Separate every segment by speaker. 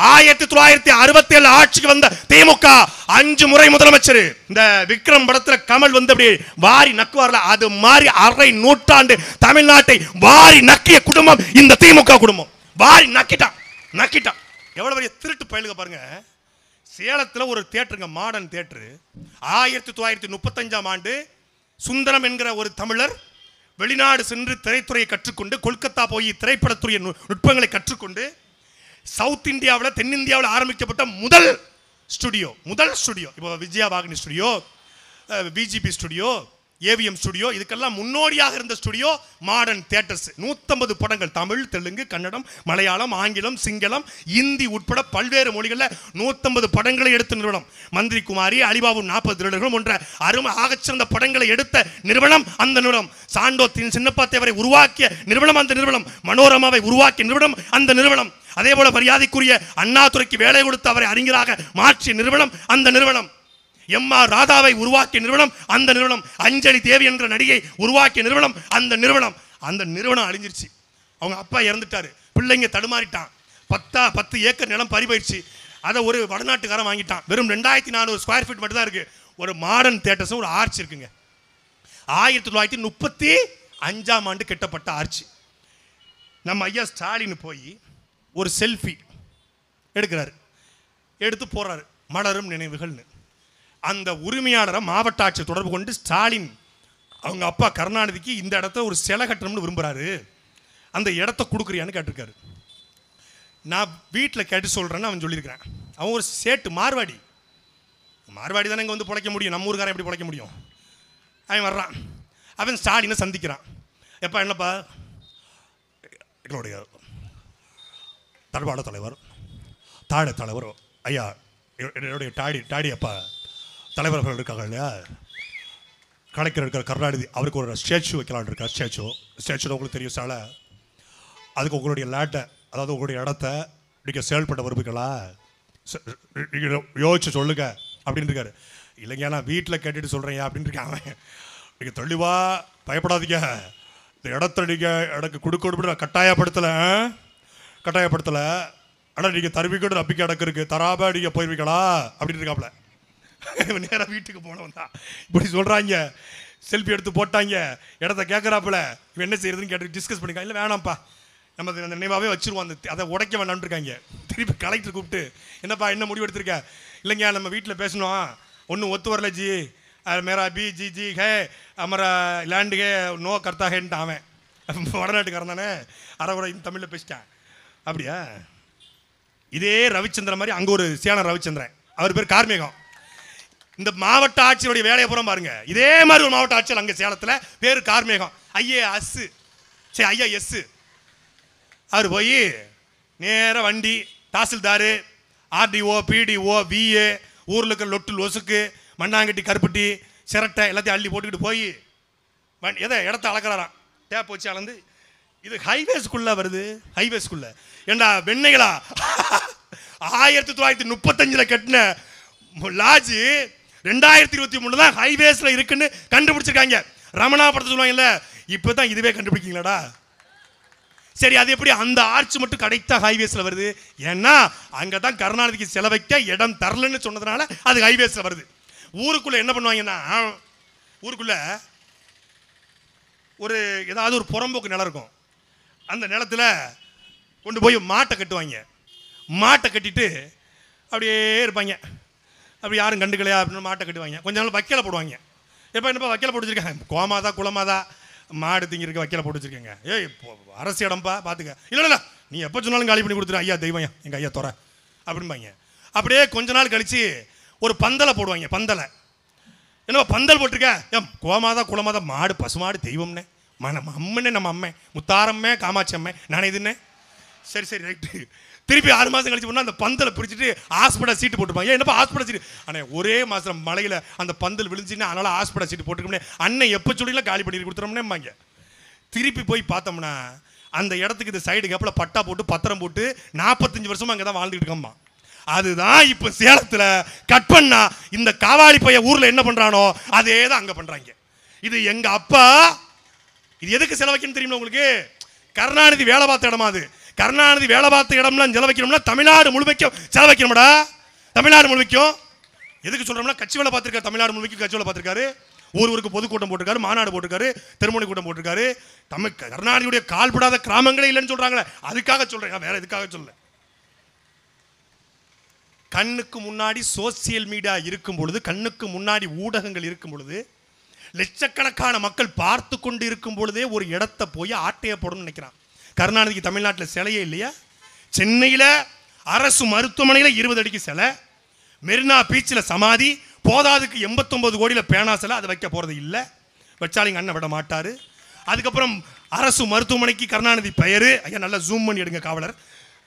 Speaker 1: 1967 ஆட்சிக்கு வந்த திமுக 5 முறை முதலமைச்சர். இந்த விக்ரம் படத்துல கமல் வந்து அப்படியே வாரி நக்குவார்ல, அது மாதிரி அரை நூற்றாண்டு தமிழ்நாட்டை வாரி நக்கிய குடும்பம் இந்த திமுக குடும்பம். வாரி நக்கிட்டான். எவ்வளவு பெரிய திருட்டு பயலுக பாருங்க. சேலத்தில் ஒரு தியேட்டருங்க, மாடர்ன் தியேட்டர். 1935ஆம் ஆண்டு சுந்தரம் என்கிற ஒரு தமிழர் வெளிநாடு சென்று திரைத்துறையை கற்றுக்கொண்டு கொல்கத்தா போய் திரைப்படத்துறை நுட்பங்களை கற்றுக்கொண்டு சவுத் இந்தியாவில் தென்னிந்தியாவில் ஆரம்பிக்கப்பட்ட முதல் ஸ்டுடியோ. இப்போ Vijaya Vauhini studio, VGP studio, AVM studio, இதுக்கெல்லாம் முன்னோடியாக இருந்த ஸ்டுடியோ மாடர்ன் தியேட்டர்ஸ். 150 படங்கள், தமிழ், தெலுங்கு, கன்னடம், மலையாளம், ஆங்கிலம், சிங்களம், இந்தி உட்பட பல்வேறு மொழிகளில் 150 படங்களை எடுத்த நிறுவனம். மந்திரி குமாரி, அலிபாபு 40 திருடர்கள் போன்ற அருமை ஆகச்சிறந்த படங்களை எடுத்த நிறுவனம் அந்த நிறுவனம். சாண்டோ சின்னப்பா தேவரை உருவாக்கிய நிறுவனம் அந்த நிறுவனம். மனோரமாவை உருவாக்கிய நிறுவனம் அந்த நிறுவனம். அதே போல மரியாதைக்குரிய அண்ணாதுரைக்கு வேலை கொடுத்து அவரை அறிஞராக மாற்றிய நிறுவனம் அந்த நிறுவனம். எம்.ஆர். ராதாவை உருவாக்கிய நிறுவனம் அந்த நிறுவனம். அஞ்சலி தேவி என்ற நடிகை உருவாக்கிய நிறுவனம் அந்த நிறுவனம். அந்த நிறுவனம் அழிஞ்சிருச்சு. அவங்க அப்பா இறந்துட்டாரு, பிள்ளைங்க தடுமாறிட்டான். 10 ஏக்கர் நிலம் பறிபோயிடுச்சு. அதை ஒரு வடநாட்டுக்காரன் வாங்கிட்டான். வெறும் 2400 ஸ்கொயர் ஃபீட் மட்டும் தான் இருக்கு. ஒரு மாடர்ன் தியேட்டர்ஸ், ஒரு ஆர்ச் இருக்குங்க. 1935ஆம் ஆண்டு கட்டப்பட்ட ஆர்ச். நம்ம ஐயா ஸ்டாலின் போய் ஒரு செல்ஃபி எடுக்கிறாரு, எடுத்து போறாரு, மலரும் நினைவுகள்னு. அந்த உரிமையாளரை மாவட்ட ஆட்சியர் தொடர்பு கொண்டு ஸ்டாலின் அவங்க அப்பா கருணாநிதிக்கு இந்த இடத்த ஒரு சிலை கட்டணும்னு விரும்புகிறாரு, அந்த இடத்த கொடுக்குறியான்னு கேட்டிருக்காரு. நான் வீட்டில் கேட்டு சொல்கிறேன்னு அவன் சொல்லியிருக்கிறேன். அவன் ஒரு சேட்டு மார்வாடி தானே இங்கே வந்து பிழைக்க முடியும், நம்ம ஊருக்காரன் எப்படி பிழைக்க முடியும்? அவன் வர்றான், அவன் ஸ்டாலினை சந்திக்கிறான். எப்போ என்னப்பா, எங்களுடைய தடபாட தலைவர் தாழ தலைவர் ஐயா, என்னுடைய டாடி அப்பா தலைவர்கள் இருக்காங்க இல்லையா, கலைஞர் இருக்கிற கருணாநிதி, அவருக்கு ஒரு ஸ்டேச்சு வைக்கலான் இருக்கா. ஸ்டேச்சு உங்களுக்கு தெரியும் சாலை, அதுக்கு உங்களுடைய லேட்டை, அதாவது உங்களுடைய இடத்த நீங்கள் சேல் பண்ண விரும்புங்களா, நீங்கள் யோசிச்சு சொல்லுங்க அப்படின்னு இருக்காரு. இல்லைங்க நான் வீட்டில் கேட்டுட்டு சொல்கிறேன் அப்படின்னு இருக்கேன். அவன் நீங்கள் தெளிவாக பயப்படாதீங்க, இந்த இடத்த நீங்கள் எனக்கு கொடுக்கணும் நான் கட்டாயப்படுத்தலை, ஆனால் நீங்கள் தருவீங்கன்னு நம்பிக்கை எனக்கு இருக்குது, தராம நீங்கள் போயிருவீங்களா அப்படின்னு இருக்காப்புல. நேராக வீட்டுக்கு போனவன் தான் இப்படி சொல்கிறாங்க. செல்ஃபி எடுத்து போட்டாங்க, இடத்த கேட்குறாப்புல. இவன் என்ன செய்யறதுன்னு கேட்டு டிஸ்கஸ் பண்ணிக்கலாம். இல்லை வேணாம்ப்பா, நம்ம அந்த நினைவாகவே வச்சுருவோம், அந்த அதை உடைக்க வேண்டாம்னு இருக்காங்க. திருப்பி கலெக்டர் கூப்பிட்டு என்னப்பா என்ன முடிவு எடுத்திருக்க? இல்லைங்க நம்ம வீட்டில் பேசணும், ஒன்றும் ஒத்து வரல ஜி, மேரா பி ஜி ஜி ஹே அமரா லேண்டு ஹே நோ கர்த்தா ஹேன்ட்டு அவன் வடநாட்டுக்காரன் தானே, அரை தமிழில் பேசிட்டான். அப்படியா? இதே ரவிச்சந்திரன் மாதிரி அங்கே ஒரு சேலம் ரவிச்சந்திரன், அவர் பேர் கார்மேகம். இந்த மாவட்ட ஆட்சியருடைய வேலையை புறம் பாருங்க. இதே மாதிரி ஒரு மாவட்ட ஆட்சியர் அங்கே சேலத்தில், பேர் கார்மேகம், ஐஏஎஸ். அவர் போய் நேராக வண்டி தாசில்தார், ஆர்டிஓ, பிடிஓ, விஏ, ஊரில் இருக்கிற லொட்டு லொசுக்கு, மண்ணாங்கட்டி, கருப்பட்டி, சிரட்டை எல்லாத்தையும் அள்ளி போட்டுக்கிட்டு போய் இடத்த அளக்கிறாராம். டேப் வச்சு அளந்து, இது ஹைவேஸ்குள்ளே வருது. ஹைவேஸ்குள்ளே ஏண்டா வெண்ணைகளா, 1935 கட்டின லாட்ஜ் 2023 தான் ஹைவேஸில் இருக்குன்னு கண்டுபிடிச்சிருக்காங்க. ரமணா படத்தை சொல்லுவாங்கல்ல, இப்போ தான் இதுவே கண்டுபிடிக்கீங்களாடா. சரி, அது எப்படி அந்த ஆர்ச் மட்டும் கடைத்தா ஹைவேஸில் வருது? ஏன்னா அங்கே தான் கருணாநிதிக்கு செலவைக்க இடம் தரலன்னு சொன்னதுனால அது ஹைவேஸில் வருது. ஊருக்குள்ளே என்ன பண்ணுவாங்கன்னா, ஊருக்குள்ளே ஒரு ஏதாவது ஒரு புறம்போக்கு நிலம் இருக்கும், அந்த நிலத்தில் கொண்டு போய் மாட்டை கட்டுவாங்க. மாட்டை கட்டிட்டு அப்படியே இருப்பாங்க. அப்படி யாரும் கண்டுக்கலையா அப்படின்னு மாட்டை கட்டுவாங்க. கொஞ்ச நாள் வைக்கலை போடுவாங்க. எப்போ என்னப்பா வைக்கலை போட்டு வச்சுருக்காங்க? கோமாதா குளமாதா மாடு திங்கிறக்க வைக்கலை போட்டு வச்சுருக்கேங்க. இப்போ அரசு இடம்பா பார்த்துக்க. இல்லை நீ எப்போ சொன்னாலும் காலி பண்ணி கொடுத்துரு, ஐயா தெய்வம் எங்கள் ஐயா துறை அப்படிம்பாங்க. அப்படியே கொஞ்ச நாள் கழித்து ஒரு பந்தலை போடுவாங்க. பந்தலை என்னப்பா பந்தல் போட்டிருக்க? கோமாதா குளமாதா மாடு பசுமாடு தெய்வம்னே, நம்ம அம்மனே, நம்ம அம்மே முத்தாரம்மே, காமாட்சி அம்மே, நானே இதுன்னே. சரி ரைட்டு. திருப்பி 6 மாதம் கழிச்சு பண்ணால் அந்த பந்தலை பிரிச்சுட்டு ஹாஸ்பிட்டல் சீட்டு போட்டுருப்பாங்க. என்னப்பா ஹாஸ்பிட்டல் சீட்டு? ஆனால் ஒரே மாதம் மலையில் அந்த பந்தல் விழுந்துச்சுன்னா அதனால் ஹாஸ்பிட்டல் சீட்டு போட்டுருக்கோம்னே, அண்ணன் எப்போ சொல்லிலாம் காலி பண்ணி கொடுத்துறோம்னேம்பாங்க. திருப்பி போய் பார்த்தோம்னா அந்த இடத்துக்கு இந்த சைடு கேப்பில் பட்டா போட்டு பத்திரம் போட்டு 45 வருஷமாக அங்கே தான் வாழ்ந்துட்டு இருக்கோம்மா. அதுதான் இப்போ சேலத்தில் கட் பண்ணா இந்த காவாலி பைய ஊரில் என்ன பண்ணுறானோ அதே தான் அங்கே பண்ணுறாங்க. இது எங்கள் அப்பா. இது எதுக்கு செலவைக்குன்னு தெரியுமா உங்களுக்கு? கருணாநிதி வேலை பார்த்த இடமா அது. கருணாநிதி வேலை பார்த்த இடம்லாம் செலவைக்கணும்னா தமிழ்நாடு முழுமைக்கும் செலவைக்கணும்டா. தமிழ்நாடு முழுமைக்கும் எதுக்கு சொல்றோம்னா, கட்சி வேலை பார்த்திருக்காரு, தமிழ்நாடு முழுமைக்கும் கட்சி வேலை பார்த்திருக்காரு, ஊருக்கு பொதுக்கூட்டம் போட்டிருக்காரு, மாநாடு போட்டிருக்காரு, திருமணி கூட்டம் போட்டிருக்காரு. கருணாநிதியுடைய கால்படாத கிராமங்களே இல்லைன்னு சொல்றாங்களே, அதுக்காக சொல்றேன், வேற எதுக்காக சொல்ல. கண்ணுக்கு முன்னாடி சோசியல் மீடியா இருக்கும் பொழுது, கண்ணுக்கு முன்னாடி ஊடகங்கள் இருக்கும் பொழுது, லட்சக்கணக்கான மக்கள் பார்த்து கொண்டு இருக்கும் பொழுதே ஒரு இடத்தை போய் ஆட்டைய போடணும்னு நினைக்கிறான். கருணாநிதிக்கு தமிழ்நாட்டில் சிலையே இல்லையா? சென்னையில் அரசு மருத்துவமனையில் 20 அடிக்கு சிலை, மெரினா பீச்சில் சமாதி, போதாதுக்கு 89 கோடியில் பேனா சிலை, அதை வைக்க போகிறது இல்லை, வச்சாலிங்க அண்ணன் விட மாட்டார். அதுக்கப்புறம் அரசு மருத்துவமனைக்கு கருணாநிதி பெயர், ஐயா நல்லா ஜூம் பண்ணி எடுங்க காவலர்,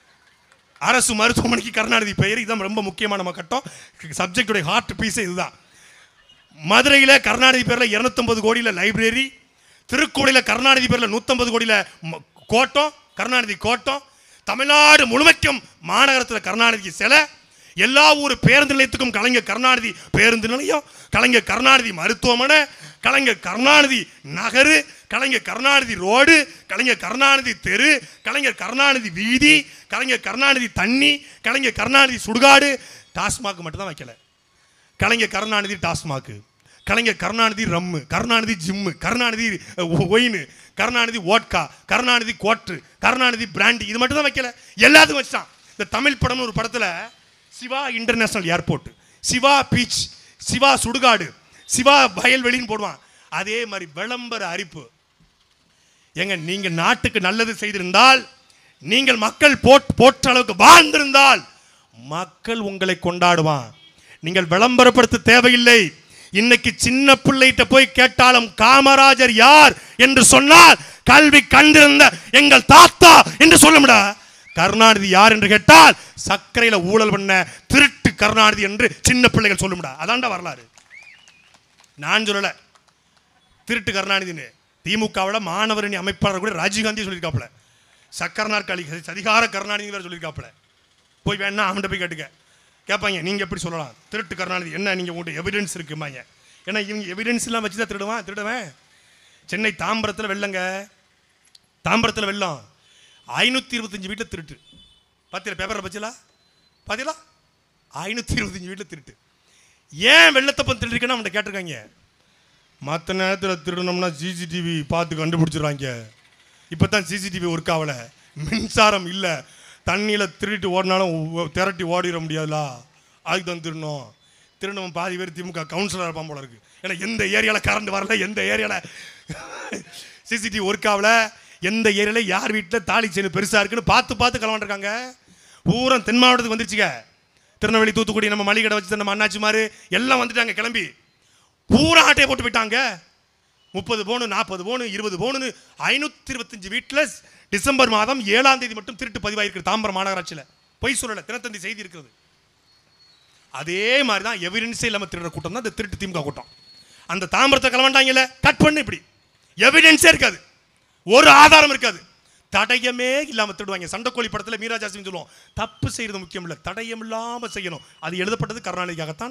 Speaker 1: அரசு மருத்துவமனைக்கு கருணாநிதி பெயர், இதுதான் ரொம்ப முக்கியமான நம்ம கட்டம், சப்ஜெக்டுடைய ஹார்ட் பீஸே இதுதான். மதுரையில் கருணாநிதி பேரில் 250 கோடியில் லைப்ரரி, திருக்கோடியில் கருணாநிதி பேரில் 150 கோடியில் கோட்டம், கருணாநிதி கோட்டம், தமிழ்நாடு முழுமைக்கும் மாநகரத்தில் கருணாநிதி சிலை, எல்லா ஊர் பேருந்து நிலையத்துக்கும் கலைஞர் கருணாநிதி பேருந்து நிலையம், கலைஞர் கருணாநிதி மருத்துவமனை, கலைஞர் கருணாநிதி நகரு, கலைஞர் கருணாநிதி ரோடு, கலைஞர் கருணாநிதி தெரு, கலைஞர் கருணாநிதி வீதி, கலைஞர் கருணாநிதி தண்ணி, கலைஞர் கருணாநிதி சுடுகாடு. டாஸ்மாக் மட்டும் தான் வைக்கல, Kalaignar Karunanidhi TASMAC, Kalaignar Karunanidhi rum, Karunanidhi gym, Karunanidhi wine, Karunanidhi vodka, Karunanidhi கோட்ரு, கருணாநிதி பிராண்டி, இது மட்டும் தான் வைக்கல, எல்லாத்துக்கும் வச்சான். இந்த தமிழ் படம்னு ஒரு படத்தில் Siva international airport, Siva beach, Siva சுடுகாடு, சிவா வயல்வெளின்னு போடுவான். அதே மாதிரி விளம்பர அறிப்பு. எங்க நீங்க நாட்டுக்கு நல்லது செய்திருந்தால், நீங்கள் மக்கள் போற்ற அளவுக்கு வாழ்ந்திருந்தால் மக்கள் உங்களை கொண்டாடுவான். நீங்கள் விளம்பரப்படுத்த தேவையில்லை. இன்னைக்கு சின்ன பிள்ளைகிட்ட போய் கேட்டாலும் காமராஜர் யார் என்று சொன்னால் கல்வி கண்டிருந்த எங்கள் தாத்தா என்று சொல்லும்டா. கருணாநிதி யார் என்று கேட்டால் சர்க்கரையில ஊழல் பண்ண திருட்டு கருணாநிதி என்று சின்ன பிள்ளைகள் சொல்லும்டா. அதான்டா வரலாறு. நான் சொல்லல திருட்டு கருணாநிதினு. திமுகவோட மாணவரணி அமைப்பாளர் கூட ராஜீவ்காந்தி சொல்லியிருக்காப்புல, சக்கரனார் களி அதிகார கருணாநிதி வேற சொல்லியிருக்காப்புல. போய் வேணா அவன்கிட்ட போய் கேட்டுக்க. கேட்பாங்க, நீங்கள் எப்படி சொல்லலாம் திருட்டு கருணாநிதி, என்ன நீங்கள் உங்கள்கிட்ட எவிடன்ஸ் இருக்குமாங்க? ஏன்னா இவங்க எவிடன்ஸ்லாம் வச்சு தான் திருடுவேன். சென்னை தாம்பரத்தில் வெள்ளங்க, தாம்பரத்தில் வெள்ளம், 525 வீட்டில் திருட்டு. பார்த்தீங்களா பேப்பரில் பச்சலா? பார்த்தீங்களா 525 வீட்டில் திருட்டு. ஏன் வெள்ளத்தப்பம் திருடுறீங்கன்னு அவன்கிட்ட கேட்டிருக்காங்க. மற்ற நேரத்தில் திருடணும்னா சிசிடிவி பார்த்து கண்டுபிடிச்சிடுறாங்க. இப்போ தான் சிசிடிவி ஒர்க் ஆகலை, மின்சாரம் இல்லை, தண்ணியில் திருட்டு ஓடினாலும் திரட்டி ஓடிட முடியாதுல, அதுக்கு தான் திருடணும் பாதி பேர் திமுக கவுன்சிலர் இருப்பான் போல இருக்கு. ஏன்னா எந்த ஏரியாவில் கரண்ட் வரல, எந்த ஏரியாவில் சிசிடிவி ஒர்க் ஆகலை, எந்த ஏரியாவில் யார் வீட்டில் தாலி செயின் பெருசாக இருக்குன்னு பார்த்து கிளம்பிருக்காங்க. பூரா தென் மாவட்டத்துக்கு வந்துருச்சுங்க. திருநெல்வேலி, தூத்துக்குடி, நம்ம மளிகை கடை வச்சு நம்ம அண்ணாச்சி மாதிரி எல்லாம் வந்துட்டாங்க கிளம்பி. பூரா ஆட்டையை போட்டு போயிட்டாங்க. 30 பவுனு, 40 பவுனு, 20 பவுனு, 525 வீட்டில் டிசம்பர் மாதம் 7ஆம் தேதி மட்டும் திருட்டு பதிவாயிருக்கு தாம்பரம் மாநகராட்சியில். பொய் சொல்லலை, தினத்தந்தி செய்தி இருக்கிறது. அதே மாதிரி தான் எவிடன்ஸே இல்லாமல் திருடுற கூட்டம் தான் இந்த திருட்டு திமுக கூட்டம். அந்த தாம்பரத்தை கிளம்பிட்டாங்கல்ல, கட் பண்ணு, இப்படி எவிடன்ஸே இருக்காது, ஒரு ஆதாரம் இருக்காது, தடயமே இல்லாமல் திருடுவாங்க. சண்டைக்கோழி படத்தில் மீரா ஜாஸ்மின் சொல்லுவோம், தப்பு செய்யறது முக்கியம் இல்லை, தடயம் இல்லாமல் செய்யணும். அது எழுதப்பட்டது கருணாநிதிக்காகத்தான்.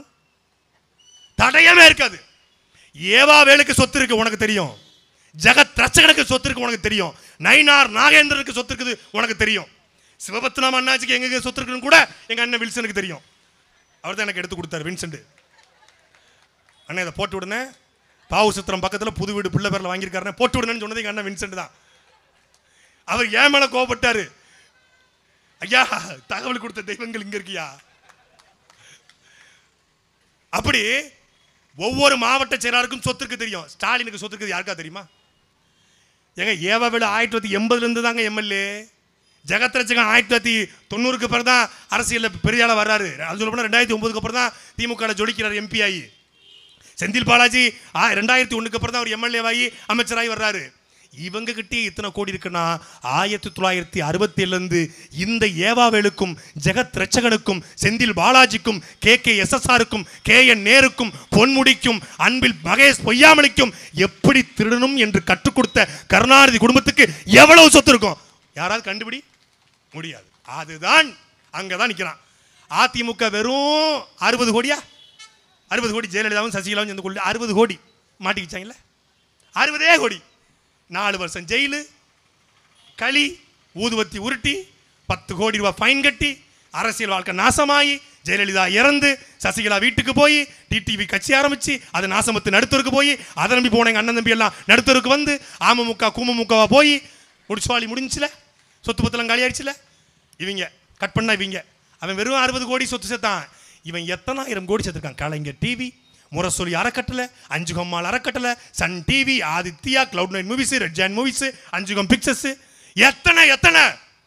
Speaker 1: தடயமே இருக்காது. ஏவா வேலுக்கு சொத்து இருக்கு உனக்கு தெரியும், ஜெகத் ரட்சகனுக்கு சொத்து இருக்கு உனக்கு தெரியும், நயினார் நாகேந்திரனுக்கு சொத்து இருக்குது உனக்கு தெரியும், சிவபத்மநாப அண்ணாச்சிக்கு எங்க சொத்து இருக்குன்னு கூட எங்க அண்ணன் வில்சனுக்கு தெரியும். அவர் தான் எனக்கு எடுத்து கொடுத்தாரு, வின்சென்ட் அண்ணன். இதை போட்டு விடுனே, பாவு சித்திரம் பக்கத்தில் புது வீடு பிள்ளை பேரில் வாங்கியிருக்காருன்னு போட்டு விடுனேன்னு சொன்னது எங்க அண்ணன் வின்சென்ட் தான். அவர் ஏன் மேல கோபப்பட்டாரு, ஐயா தகவல் கொடுத்த தெய்வங்கள் இங்க இருக்கியா. அப்படி ஒவ்வொரு மாவட்ட செயலாளருக்கும் சொத்து இருக்கு தெரியும். ஸ்டாலினுக்கு சொத்து இருக்குது யாருக்கா தெரியுமா? ஏங்க ஏவாவேலு 1980 தாங்க எம்எல்ஏ. ஜெகத் ரட்சகன் 1990க்கு அப்புறம் தான் அரசியலில் பெரிய ஆளாக வர்றாரு. அது சொல்ல போனால் 2009க்கு அப்புறம் தான் திமுக ஜொலிக்கிறார் எம்பி ஆகி. செந்தில் பாலாஜி 2001க்கு அப்புறம் தான் அவர் எம்எல்ஏ ஆகி அமைச்சராகி வர்றாரு. இவங்க கிட்டே இத்தனை கோடி இருக்குன்னா 1967 இந்த ஏவாவேலுக்கும் ஜெகத் ரட்சகனுக்கும் செந்தில் பாலாஜிக்கும் KKSSRக்கும் KN நேருக்கும் பொன்முடிக்கும் அன்பில் மகேஷ் பொய்யாமலிக்கும் எப்படி திருடணும் என்று கற்றுக் கொடுத்த கருணாநிதி குடும்பத்துக்கு எவ்வளவு சொத்து இருக்கும் யாராவது கண்டுபிடி முடியாது. அதுதான் அங்கதான் நிக்கிறான். அதிமுக வெறும் 60 கோடியா, 60 கோடி ஜெயலலிதாவும் சசிகலாவும் சேர்ந்து கொண்டு 60 கோடி மாட்டிக்கிச்சாங்கல்ல. 60 கோடி, 4 வருஷம் ஜெயிலு, களி, ஊதுவத்தி உருட்டி 10 கோடி ரூபாய் ஃபைன் கட்டி அரசியல் வாழ்க்கை நாசமாயி ஜெயலலிதா இறந்து சசிகலா வீட்டுக்கு போய் டிடிவி கட்சி ஆரம்பிச்சு அது நாசமத்து நடுத்தருக்கு போய் அதை நம்பி போன எங்க அண்ணன் தம்பி எல்லாம் நடுத்தருக்கு வந்து அமமுக குமமுகவா போய் முடிச்சுவாளி முடிஞ்சுல சொத்து பத்தெல்லாம் காலியாயிடுச்சுல. இவங்க கட் பண்ணா இவங்க அவன் வெறும் 60 கோடி சொத்து சேர்த்தான். இவன் எத்தனாயிரம் கோடி சேர்த்திருக்கான். கலைஞர் டிவி, முரசொலி அறக்கட்டளை, அஞ்சுகம்மாள் அறக்கட்டளை, Sun TV, Adithya, cloud 9 movies, red giant movies, Anjugam pictures, எத்தனை எத்தனை.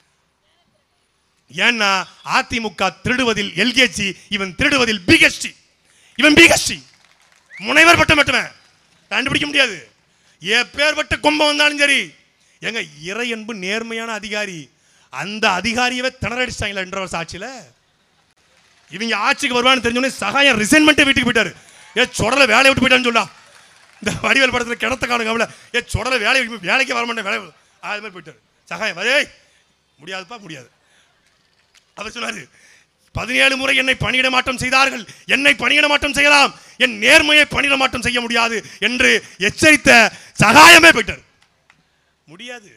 Speaker 1: ஏன்னா அதிமுக திருடுவதில் எல்கேஜி, இவன் திருடுவதில் பிகஸ்டி. இவன் பிகஸ்டி முனைவர் பட்டம் மட்டுமே கண்டுபிடிக்க முடியாது. எப்பேற்பட்ட கொம்பம் வந்தாலும் சரி. எங்க இறை அன்பு நேர்மையான அதிகாரி, அந்த அதிகாரியவே திணறடிச்சாங்களா 2 வருஷம் ஆட்சியில. இவங்க ஆட்சிக்கு வருவான்னு தெரிஞ்சோடனே சகாயம் ரிசைன்மெண்ட் வீட்டுக்கு போயிட்டாரு. சொடலை வேலையை விட்டு போயிட்டான்னு சொல்லா. இந்த வடிவேல் படத்தில் கிணத்த காணுங்க சொடலை வேலைக்கு வர மாட்டேன் வேலை அது மாதிரி போயிட்டாரு சகாயம். அதே முடியாதுப்பா முடியாது. அவர் சொன்னாரு 17 முறை என்னை பணியிட மாற்றம் செய்தார்கள், என்னை பணியிட மாற்றம் செய்யலாம், என் நேர்மையை பணியிட மாற்றம் செய்ய முடியாது என்று எச்சரித்த சகாயமே போயிட்டார். முடியாது.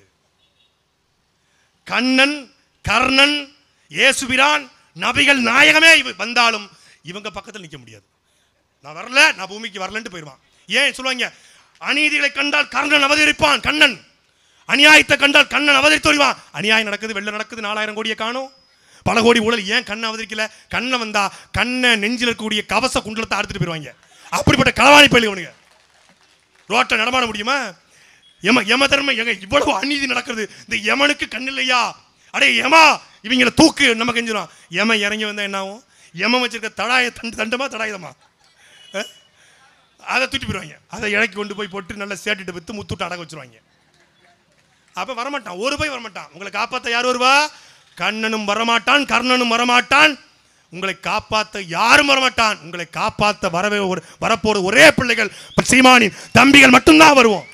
Speaker 1: கண்ணன், கர்ணன், இயேசுபிரான், நபிகள் நாயகமே வந்தாலும் இவங்க பக்கத்தில் நிற்க முடியாது. நான் வரல, நான் பூமிக்கு வரலன்ட்டு போயிடுவான். ஏன் சொல்லுவாங்க, அநீதிகளை கண்டால் கர்ணன் அவதரிப்பான். கண்ணன் அநியாயத்தை கண்டால் கண்ணன் அவதரித்து வருவான். அநியாயம் நடக்குது, வெள்ள நடக்குது, 4000 கோடியை காணும், பல கோடி ஊழல். ஏன் கண்ணை அவதரிக்கல? கண்ணை வந்தா கண்ணை நெஞ்சில் இருக்கக்கூடிய கவச குண்டலத்தை அறுத்துட்டு போயிடுவாங்க. அப்படிப்பட்ட களவாணி பயிலுவனுங்க ரோட்டை நடமாட முடியுமா? யம தர்மம் எங்க இவ்வளவு அநீதி நடக்கிறது, இந்த யமனுக்கு கண் இல்லையா? அடே யமா இவங்களை தூக்கு நம்ம கெஞ்சிடும். யம இறங்கி வந்தா என்ன ஆகும்? யம வச்சிருக்க தடாய தண்டமா தடாயுதமா அதை தூட்டி போயிடுவாங்க. அதை இறக்கி கொண்டு போய் போட்டு நல்லா சேட்டுட்டு வித்து முத்துட்டு அடக்க வச்சிருவாங்க. அப்ப வரமாட்டான், ஒரு போய் வரமாட்டான். உங்களை காப்பாற்ற யார் வருவா? கண்ணனும் வரமாட்டான், கர்ணனும் வரமாட்டான், உங்களை காப்பாற்ற யாரும் வரமாட்டான். உங்களை காப்பாற்ற வரப்போற ஒரே பிள்ளைகள் சீமானின் தம்பிகள் மட்டும்தான் வருவோம்.